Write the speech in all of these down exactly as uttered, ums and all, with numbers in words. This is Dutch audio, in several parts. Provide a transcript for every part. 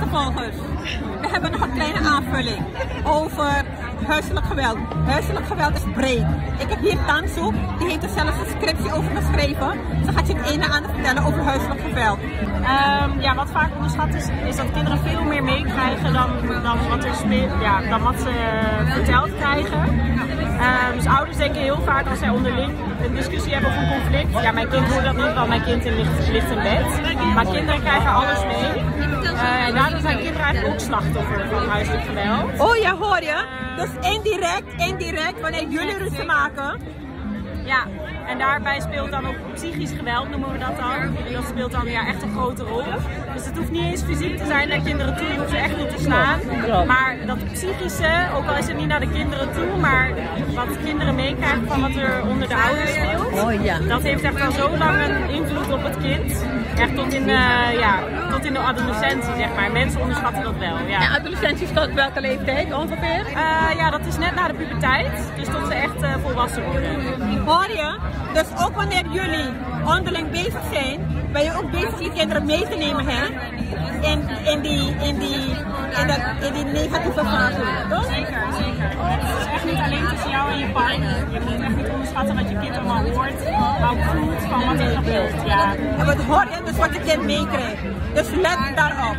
volgers, we hebben nog een kleine aanvulling over huiselijk geweld. Huiselijk geweld is breed. Ik heb hier Tansu, die heeft er zelfs een scriptie over geschreven. Ze gaat je het een en ander vertellen over huiselijk geweld. Um, ja, wat vaak onderschat is, is dat kinderen veel meer meekrijgen dan, dan, wat er speelt, ja, dan wat ze uh, verteld krijgen. Um, dus ouders denken heel vaak als zij onderling een discussie hebben of een conflict. Ja, mijn kind hoort dat niet, want mijn kind ligt, ligt in bed. Maar kinderen krijgen alles mee. Uh, en daardoor zijn kinderen eigenlijk ook slachtoffer van huiselijk geweld. Oh ja, hoor je? Dus indirect, indirect, wanneer jullie ruzie maken. Ja, en daarbij speelt dan ook psychisch geweld, noemen we dat dan. Dat speelt dan ja, echt een grote rol. Dus het hoeft niet eens fysiek te zijn naar kinderen toe, je hoeft ze echt niet te slaan. Maar dat psychische, ook al is het niet naar de kinderen toe, maar wat kinderen meekrijgen van wat er onder de ouders speelt, oh, ja. dat heeft echt al zo lang een invloed op het kind. Echt tot in, uh, ja, tot in de adolescentie, zeg maar. Mensen onderschatten dat wel. Ja. En adolescentie is tot welke leeftijd ongeveer? Uh, ja, dat is net na de puberteit, dus tot ze echt uh, volwassen worden. Hoor je? Dus ook wanneer jullie onderling bezig zijn, ben je ook bezig die kinderen mee te nemen, hè? In, in, die, in, die, in, dat, in die negatieve fase, toch? Zeker, zeker. Het is echt niet alleen tussen jou en je partner. Je moet echt niet onderschatten wat je kind allemaal hoort, maar ook voelt van wat er gebeurt. Ja. En wat hoor je? Dus wat je kind meekrijgt. Dus let daarop.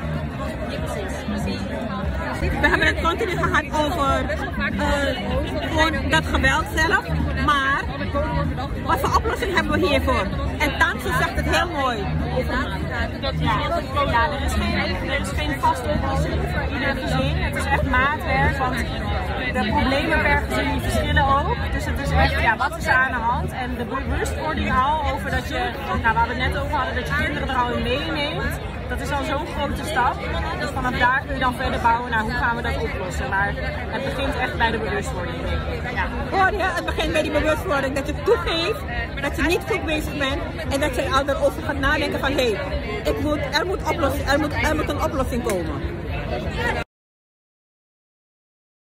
We hebben het continu gehad over uh, gewoon dat geweld zelf, maar wat voor oplossing hebben we hiervoor? En Tansu zegt het heel mooi. Ja, ja er, is geen, er is geen vaste oplossing voor ieder gezin. Het is echt maatwerk, want de problemen per gezin die verschillen ook. Dus het is echt, ja, wat is er aan de hand? En de bewustwording al over dat je, nou, waar we het net over hadden, dat je kinderen er al in meeneemt. Dat is al zo'n grote stap. Dus vanaf daar kun je dan verder bouwen naar hoe gaan we dat oplossen. Maar het begint echt bij de bewustwording. Ja. Hoor je, het begint bij die bewustwording. Dat je toegeeft dat je niet goed bezig bent. En dat je al erover gaat nadenken van hé, hey, ik moet, er, moet oplossing, er, moet, er moet een oplossing komen.